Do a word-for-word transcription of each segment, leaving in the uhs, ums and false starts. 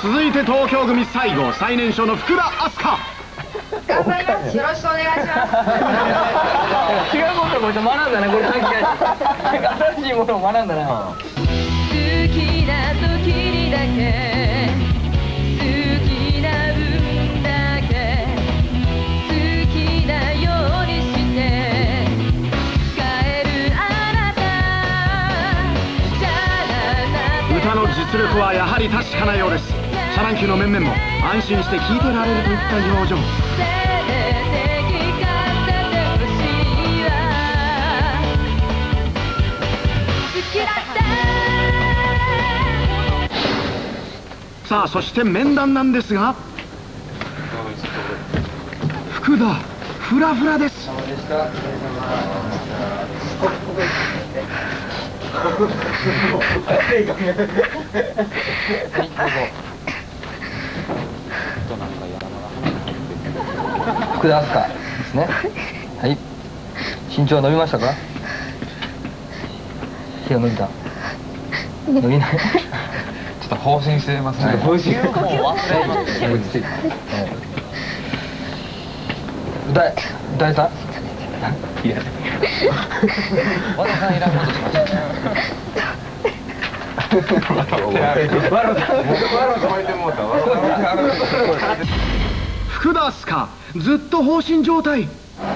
続いて東京組最後、最年少の福田明日香。 頑張ります。よろしくお願いします。 違うことをこいつ学んだね、これ関係ない。新しいものを学んだな。好きな時にだけ、好きな分だけ、好きなようにして使えるあなたじゃな。 歌の実力はやはり確かなようです。シャ乱 Q の面々も安心して聴いてられるといった表情。さあ、そして面談なんですが、福田フラフラです。 福田明日香ですね。はい。身長伸びましたか？手が伸びた。伸びない。 ちょっと放心してますね。 放心。もう忘れ。落ち着いて。歌え歌えた？いや。和田さんいらんことしました。 福田明日香、ずっと放心状態。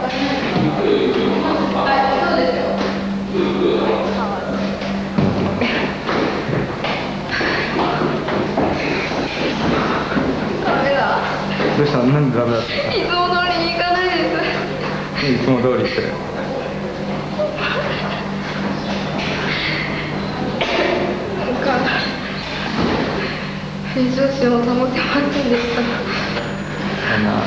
どうした？なんでダメだった？ いつも通りに行かないです。 いつも通りって。 なんか平常心を保てませんでした。 あんな